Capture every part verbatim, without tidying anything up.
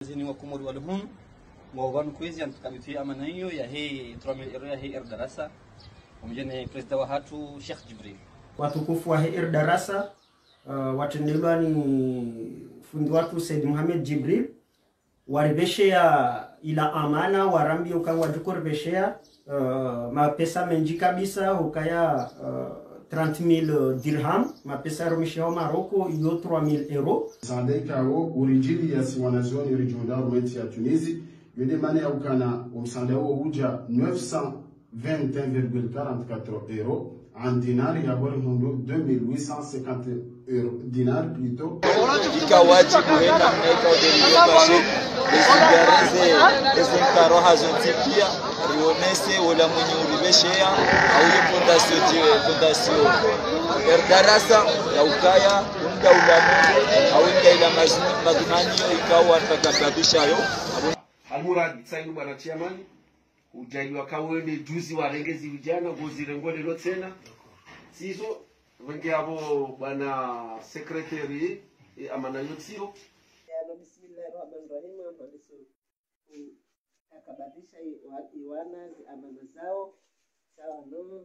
zini wa Komori walhum mwawanu kwezi antukabiti amana hiyo ya hii tromil area hii Erdarasa mjene presida wa hatu Sheikh Jibril watukufu wa hii Erdarasa uh, watendelewa ni fundi watu Said Muhammad Jibril waribeshea ila amana warambi ukawa wajukurbeshea uh, mapesa menji kabisa ukaya uh, trente mille dirham mapesa romishao Maroko iyo trois mille euros zandeka wo urijili ya siwanazoni rijunda rumeti ya Tunisie yode mane ya ukana umsanda wo uja neuf cent vingt et un virgule quarante-quatre euros en dinar ya bori hundo deux mille huit cent cinquante euros dinar plutôt ikawaji kuenda mnaika udeliyo bashe esigarize ezinkaro hazontipia rionese wala mwenye uribeshea au ye fondasio jiwe fondasio Erdarasa ya ukaya unda ulamungu au inga ila mazumanyo ikawa atakababishayo Hamura Bitsainu bwana chairman ujaliwa kawende juzi warengezi vijana gozi rengole lo tena sizo wenge abo bwana secretary e amana yotsio ya bismillahirrahmanirrahim ambaso akabadisha iwana amana zao sawa no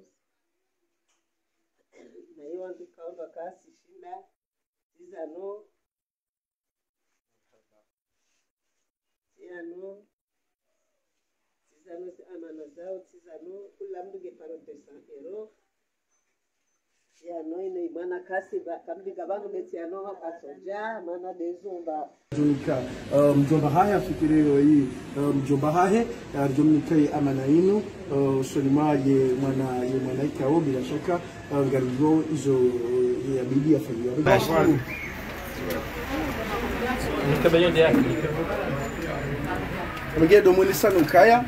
na hiyo ndikaomba kasi shinda zizano Tiano, Tizano amana zao, Tizano, kula mduge paro pesa euro. Tiano ina imana kasi ba kambiga bangu beti ano akasoja mana dezumba. Jumika mjomba haya fikiriro hii mjomba hahe jumika amana inu solimaje mwana ye mwanaika au bila shaka ngarizo hizo ya bidii afanywa. mtabayo yake Mgedo mwini sana ukaya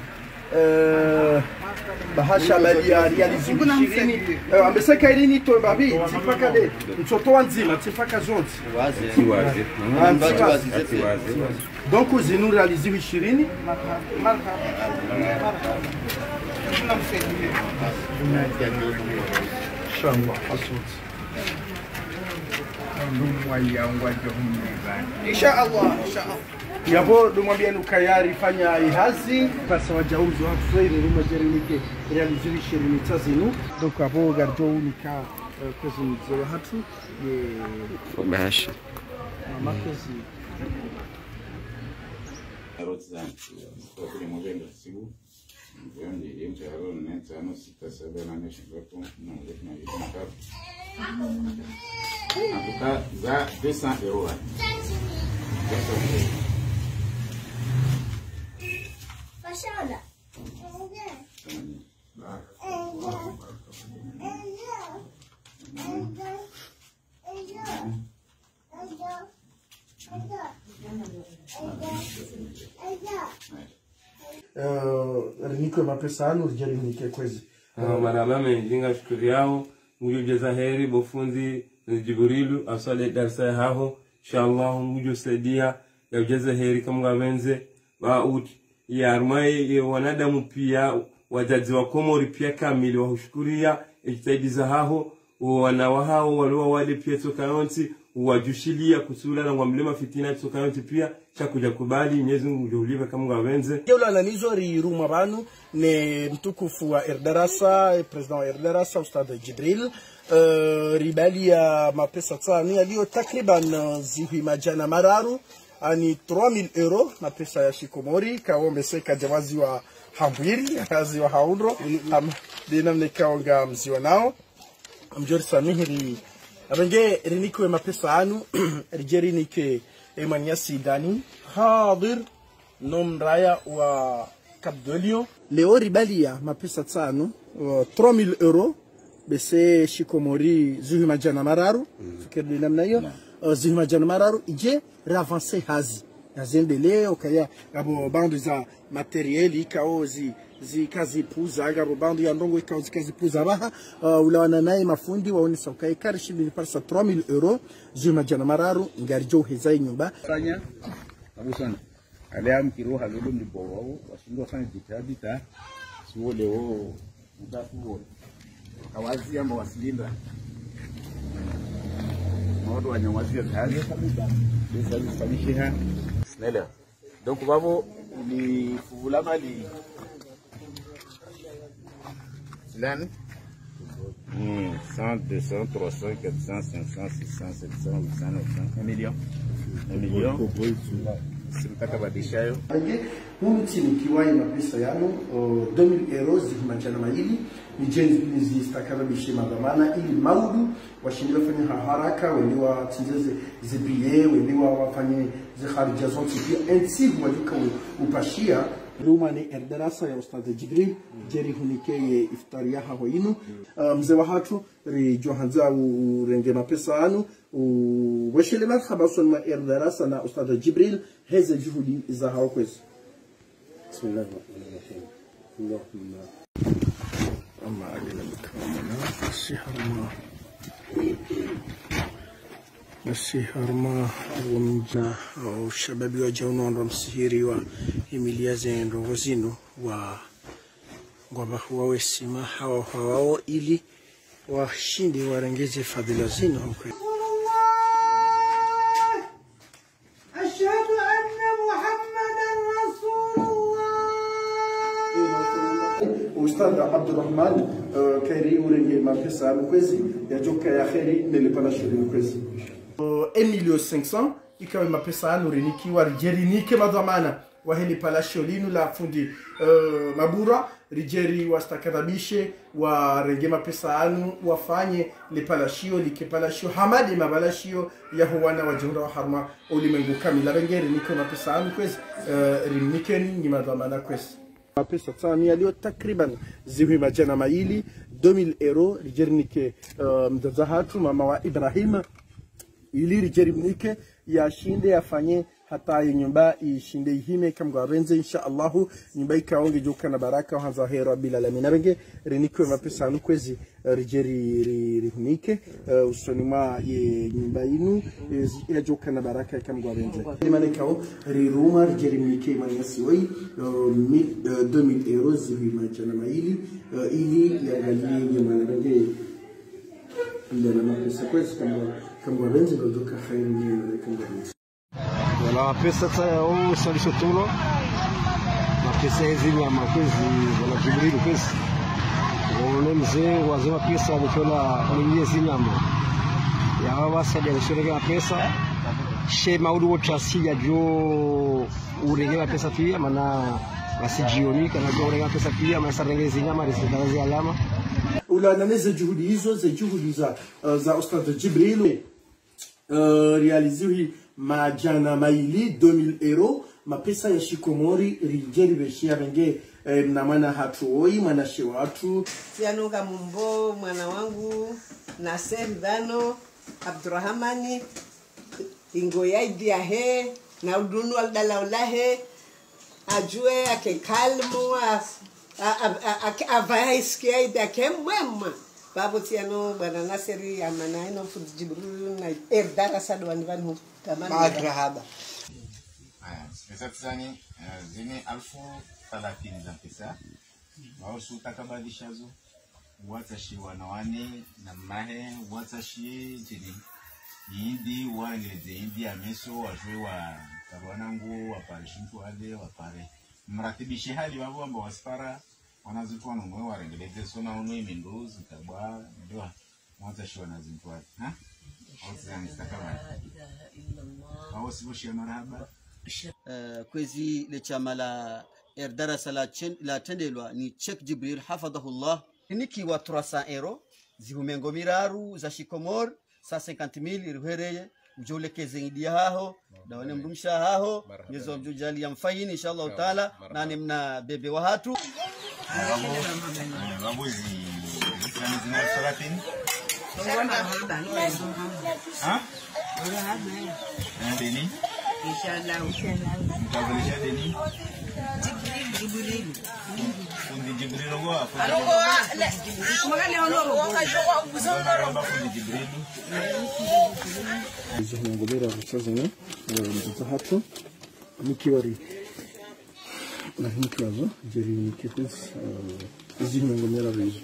bahasha bali ya realizi ishirini ambeseka ilini to babi tifaka de mtoto nzima tifaka zote wazi wazi wazi wazi donc zinu realizi ishirini shamba asut inshallah inshallah yabo dumwambia nukayari fanya ihazi pasa wajauzo hafsiri ruma jerinike realizi ishirini tazinu donc abo garjo unika kazi mzewa hatu ye bahasha makazi Rotzan, kwa kule mwendo siku ndio ndio mtaro na tano sita saba nane shikapo na ndio na vitatu atuka za deux cents euros Pashala. Uh, riniko mapesa anu rijerinike kwezi marabame jinga shukuri yao mujo jeza heri bofunzi Jibrilu asale darsa haho inshallah mujo sadia ya jeza heri kama wenze wa ut ya armai wanadamu pia wajaji wa Komori pia kamili wa hushukuria ijitaidiza haho wana wahao walio wale pia tokayonti wajushilia kusula na wamlema fitina tokayonti pia chakuja kubali Mwenyezi Mungu ulive kama wenze Yola ananizo ri ruma banu ne mtukufu wa Erdarasa president wa Erdarasa Ustad Jibril uh, ribali ya mapesa tsani aliyo takriban zihi majana mararu ani trois mille euros mapesa ya Shikomori kaombe seka jawazi wa Hambwiri kazi wa Haundro am dinamne kaonga mziwa nao mjori samihiri abenge riniko mapesa anu rijeri nike emanyasi dani hadir nom raya wa Kapdolio leo ribalia mapesa tano trois mille euros bese Shikomori zuhi majana mararu fikiri namna hiyo zuhi majana mararu ije ravancer hazi yazendele okaya abo bando za materieli kaozi zikazi puza gabo bando ya ndongo ikaozi kazi puza baha uh, ulawana naye mafundi waonesa okay karishi bilipasa trois mille euros zuhi majana mararu ngarijo hezai nyumba fanya abusana alea mkiroha lolo mlipo washindwa fanya jitihadi ta sio leo mtafu kawazi amba wasilinda watu wanyamazia kazi kabisa bisa bisalisha Snela donc babo li fulama li lan cent, deux cents, trois cents, quatre cents, cinq cents, six cents, sept cents, huit cents, neuf cents, un million. un million. Simtakabadisha hayo. Huu chini kiwai mapesa yano deux mille euros zihimachana maili ni jenzi zistakarabishe madhamana ili maudu washindi wafanye haraka weliwa tinjeze zibiye weliwa wafanye zikharija zote pia ensi walika upashia Ruma ni erdarasa ya Ustadh Jibril jeri hunikeye iftaria haho inu mzee wa hatu ri johanza urenge mapesa anu washele marhaba sunma erdarasa na Ustadh Jibril heze juhudi za hao kwezi. Bismillahirrahmanirrahim. Allahumma amma alina bikramana siharma nasiharma wamja au shababi wa jauno ndo msihiri wa himiliaze ndo wazino wa ngwaba wawe sima hawa hawao ili washindi warengeze fadhila zino huko. Ashhadu anna Muhammadan Rasulullah. Ustadh Abdurrahman kairi urenge mapesa mkwezi ya joka ya kheri nilipana shuri mkwezi un million cinq cents ikawe mapesa anu reniki wa rijerinike madhamana wa heli palasho linu la fundi uh, mabura rijeri wastakadabishe wa renge mapesa anu wafanye le palashio like palashio hamadi mabalashio ya huwana wa jumra wa harma ulimengu kamila rengeri nike mapesa anu kwezi uh, rinike ni madhamana kwezi mapesa tsani yalio takriban ziwi majana maili deux mille euros rijernike uh, mdazahatu mama wa Ibrahim ili rijerimnike ya shinde yafanye hata nyumba ishinde ihime kamgwa renze insha Allahu nyumba ikaonge joka na baraka hanza hera bila lamina renge renikwe mapesa anu kwezi rijeri rihunike usoni mwa ye nyumba inu ya joka na baraka kamgwa renze imane kao riruma rijerimnike imane siwai deux mille euros zivi majana maili ili ya galie nyumba renge ndana mapesa kwezi kamgwa kamgwa renze ndo joka khairu nyumba kamgwa renze. Wala pesa tsa o salisho tulo na pesa hizi ni makwezi wala Jibril pesa wale mzee wazima pesa watola mwenyezi nyama ya wasa ya shirika pesa she maudu wote asili jo urengela pesa pia maana wasijioni kana jo urengela pesa pia maana sarengezi nyama risikazi alama ulananeze juhudi hizo za juhudi za za Ustadh Jibril uh, realiziwi majana maili deux mille euros mapesa ya shikomori rijeri beshia benge eh, na mana hatuoi mwana she watu Sianuka mumbo mwana wangu Nasser Dano Abdurrahmani ingoyaidi ya he na udunu aldala ulahe ajue ake kalmu avaya isikia ide ake mwema babu tiano bwana Naseri amana ino fundi Jibril na erdarasa do wanivanu Magrahaba. Haya, pesa tsani zini alfu thelathini za pesa. Wao sutakabadishazo. Watashi wanawani na mahe watashi jini. Yindi wale zindi ameso wajwe wa tabanangu wapare shimfu ade wapare. Mratibishi hali wabo amba wasfara wanazitua nungwe warengeleze sona unwe minduzi tabwa ndoa. Watashi wanazintwa. Ha? Uh, kwezi le chama la erdarasa la, la tendelwa ni Sheikh Jibril hafadhahullah niki wa trois cents euros zihumengo miraru za shikomor cent cinquante mille iruhereye ujolekeze ngidia haho dawane mdumsha haho nyezo mjujali ya mfayini inshallah taala nani mna bebe wa hatu wabuzi zani zina thelathini. Ha? Deni? Inshallah. Mtabulisha deni? Jibril. Fundi Jibril ngoa. Mwangalie onoro. Fundi Jibril. Hizo ngomera msazana ndio hapo nikiwari na hinkwazo jeri nikifes hizo ngomera hizo.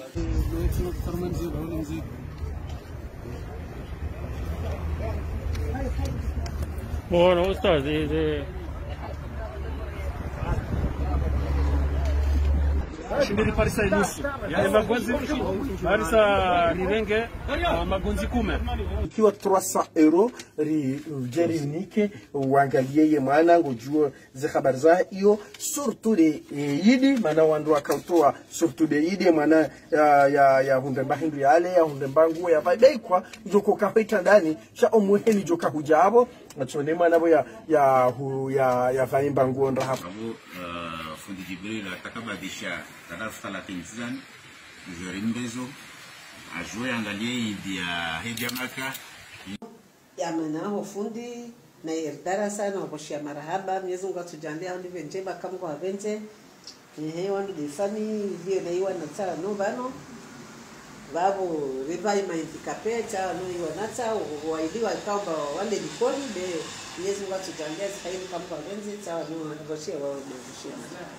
Bueno, Ustaz, shindeni parisa inusu yani magonzi parisa rirenge magonzi kume ikiwa trois cents euro ri jeri unike uangalie ye mwana ngojua ze habari za hiyo surtout de yidi maana wandu akautoa surtout de yidi maana ya ya, ya hunde bahindu yale ya hunde bangu ya baidai kwa joko kapita ndani sha omweheni joka hujabo atone mwana bo ya ya hu, ya ya vaimba nguonda hapo uh, fundi Jibril atakabadisha tarafu thelathini zani zirimbezo ajue angalie idi ya hedi ya maka ya manao fundi na irdarasa na waboshia marahaba Mwenyezi Mungu atujalie ndi venjeba kama kwa venje ehe wandu defani vile na iwa na tsara no bano babo revai maindikape cha no iwa na tsara wailiwa kamba wale likoni be Mwenyezi Mungu atujalie sahihi kama kwa venje cha no waboshia wao waboshia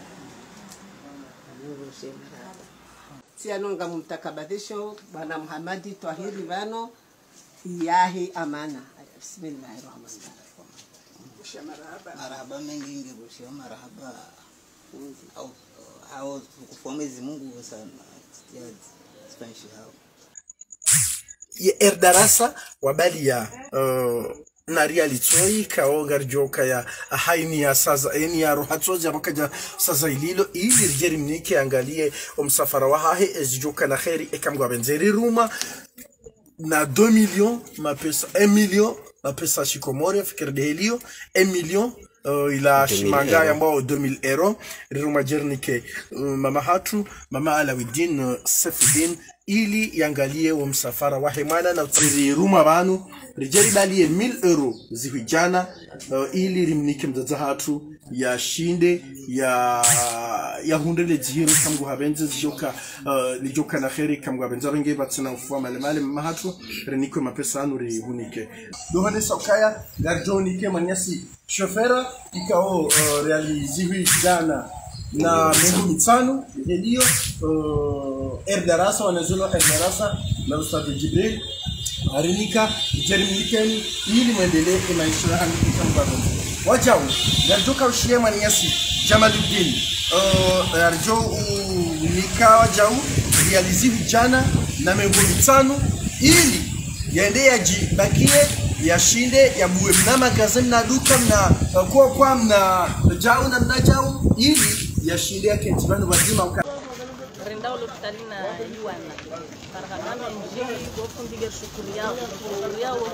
waboshia tia nonga mtakabadhisho bwana Muhammadi Twahiri vano yahi amana. Bismillahirrahmanirrahim. Bushia marhaba. Marhaba mengi ngebushia marhaba. Au au kufomezi Mungu sana. Ya Spanish hao. Ye erdarasa wabali ya uh, na realitoi kaogar joka ya haini ya saza eni ya rohatsoja bakaja saza ililo ili rijeri mnike angalie umsafara wa hahe ezijoka na kheri ekamgwa benzeri ruma na deux millions ma pesa un million ma pesa shikomori fikir de helio un million uh, ila shimanga ya mbao deux mille euro ruma jernike uh, mama hatu mama Alawidin uh, Sefudin ili yangalie wa msafara wa hemana na utiri ruma banu rijeri bali mille euro zihijana uh, ili rimnike mzaza hatu ya shinde ya ya hundele jihiro kamgu habenze joka uh, lijoka na kheri kamgu habenze renge batsina ufua male male mahatu reniko mapesa anu ri hunike dohane sokaya garjoni ke manyasi shofera ikao uh, realiziwi jana na mengu mitsano helio uh, erdarasa wanazono erdarasa na ustadi Jibril arinika jerminikeni ili muendelee maisha yangu kama wajau garjoka ushie manyasi Jamaluddin uh, garjo nikawa jau realiziwi jana na mengu mitsano ili yaende yajibakie yashinde yabuwe mna magazini na duka mna uh, kwa kwa mna jau na mna jau ili yashinde yake tibanu wazima uka renda ulokutalina yuana marhamana njii gofundiga shukuri yao shukuri yao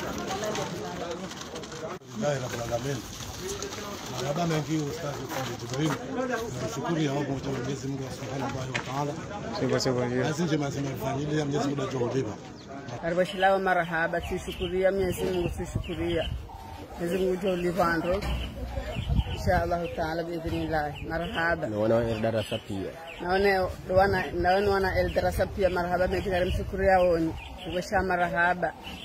Alhamdulillah rabbil alamin. Marhaba mengi ustadi fundi Jibril. Nashukuru ya Mungu kwa Mwenyezi Mungu Subhanahu wa Ta'ala. Sifa sifa hiyo. Azinje mazima fanyili ya Mwenyezi Mungu ajohodiba. Arbashilao marhaba tushukuria Mwenyezi Mungu tushukuria. Mwenyezi Mungu jolivando. Inshallah Ta'ala biidhnillah. Marhaba. Naona erdarasa pia. Naona wana naona wana erdarasa pia marhaba mengi narimshukuria woni. Kubasha marhaba.